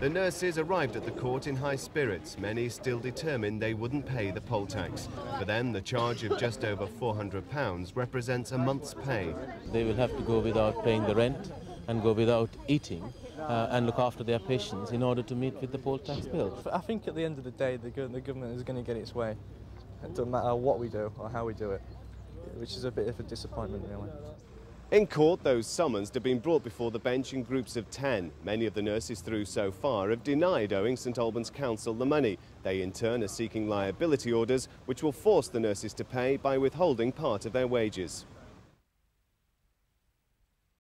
The nurses arrived at the court in high spirits, many still determined they wouldn't pay the poll tax. For them, the charge of just over £400 represents a month's pay. They will have to go without paying the rent and go without eating and look after their patients in order to meet with the poll tax bill. I think at the end of the day, the government is going to get its way. It doesn't matter what we do or how we do it, which is a bit of a disappointment, really. In court, those summons have been brought before the bench in groups of 10. Many of the nurses through so far have denied owing St Albans Council the money. They in turn are seeking liability orders which will force the nurses to pay by withholding part of their wages.